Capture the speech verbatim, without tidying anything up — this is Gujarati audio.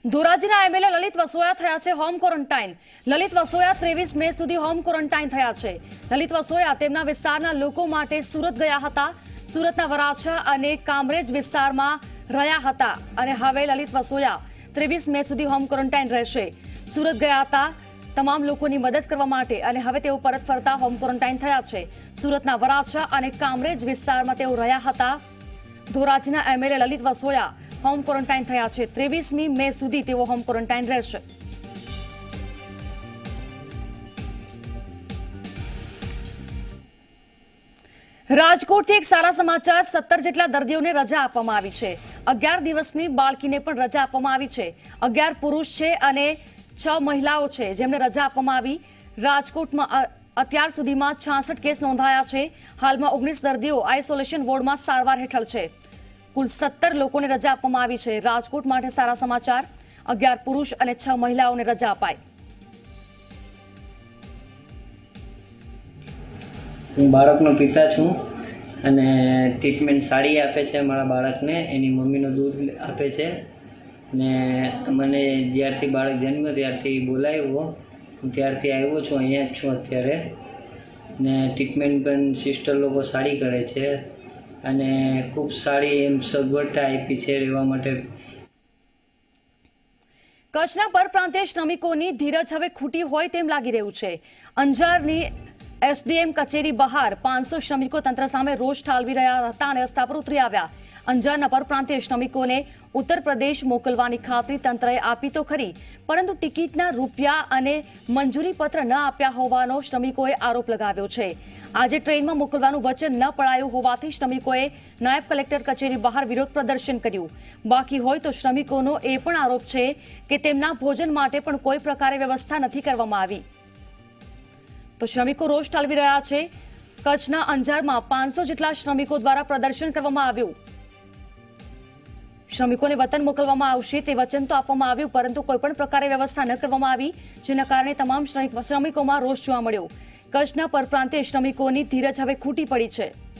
ધોરાજીના એમએલએ લલિત વસોયા થયા છે હોમ ક્વોરન્ટાઇન। લલિત વસોયા ત્રેવીસ મે સુધી હોમ ક્વોરન્ટાઇન થયા છે। લલિત વસોયા તેમના વિસ્તારના લોકો માટે સુરત ગયા હતા। સુરતના વરાછા અને કામરેજ વિસ્તારમાં રહ્યા હતા અને હવે લલિત વસોયા ત્રેવીસ મે સુધી હોમ ક્વોરન્ટાઇન રહેશે। સુરત ગયા હતા તમામ લોકોની મદદ કરવા માટે અને હવે તેઓ પરત ફરતા હોમ ક્વોરન્ટાઇન થયા છે। સુરતના વરાછા અને કામરેજ વિસ્તારમાં તેઓ રહ્યા હતા। ધોરાજીના MLA Lalit Vasoya home quarantine થયા છે। ત્રેવીસમી મે સુધી તેઓ હોમ ક્વોરન્ટાઇન રહેશે। રાજકોટથી એક સારા સમાચાર, સત્તર જેટલા દર્દીઓને રજા આપવામાં આવી છે। અગિયાર દિવસની બાળકીને પણ રજા આપવામાં આવી છે। અગિયાર પુરુષ છે અને છ મહિલાઓ છે જેમને રજા આપવામાં આવી। રાજકોટમાં અત્યાર સુધીમાં છાસઠ કેસ નોંધાયા છે। હાલમાં ઓગણીસ દર્દીઓ આઇસોલેશન વોર્ડમાં સારવાર હેઠળ છે। કુલ સત્તર લોકોને રજા આપવામાં આવી છે। રાજકોટ માટે સારા સમાચાર, અગિયાર પુરુષ અને છ મહિલાઓને રજા અપાઈ। હું બાળકનો પિતા છું અને ટ્રીટમેન્ટ સારી આપે છે મારા બાળકને। એની મમ્મીનું દૂધ આપે છે ને મને જ્યારથી બાળક જન્મ્યો ત્યારથી બોલાવ્યો, હું ત્યારથી આવ્યો છું, અહીંયા જ છું અત્યારે। ને ટ્રીટમેન્ટ પણ સિસ્ટર લોકો સારી કરે છે અને ખૂબ સારી એમ સગવડતા આપી છે રહેવા માટે। કચ્છના પરપ્રાંતીય શ્રમિકોની ધીરજ હવે ખૂટી હોય તેમ લાગી રહ્યું છે। અંજારની એસડીએમ કચેરી બહાર પાંચસો શ્રમિકો તંત્ર સામે રોષ ઠાલવી રહ્યા હતા અને રસ્તા પર ઉતરી આવ્યા। અંજારના પરપ્રાંતીય શ્રમિકોને ઉત્તર પ્રદેશ મોકલવાની ખાતરી તંત્રએ આપી તો ખરી, પરંતુ ટિકિટના રૂપિયા અને મંજૂરી પત્ર ન આપ્યા હોવાનો શ્રમિકોએ આરોપ લગાવ્યો છે। આજે ટ્રેનમાં મોકલવાનું વચન ન પડાયું હોવાથી શ્રમિકોએ નાયબ કલેક્ટર કચેરી બહાર વિરોધ પ્રદર્શન કર્યું। બાકી હોય તો શ્રમિકોનો એ પણ આરોપ છે કે તેમના ભોજન માટે પણ કોઈ પ્રકારે વ્યવસ્થા નથી કરવામાં આવી। તો શ્રમિકો રોષ ઠાલવી રહ્યા છે। કચ્છના અંજારમાં પાંચસો જેટલા શ્રમિકો દ્વારા પ્રદર્શન કરવામાં આવ્યું। શ્રમિકોને વતન મોકલવામાં આવશે તે વચન તો આપવામાં આવ્યું, પરંતુ કોઈ પણ પ્રકારે વ્યવસ્થા ન કરવામાં આવી, જેના કારણે તમામ શ્રમિકોમાં રોષ જોવા મળ્યો। કચ્છના પરપ્રાંતીય શ્રમિકોની ધીરજ હવે ખૂટી પડી છે।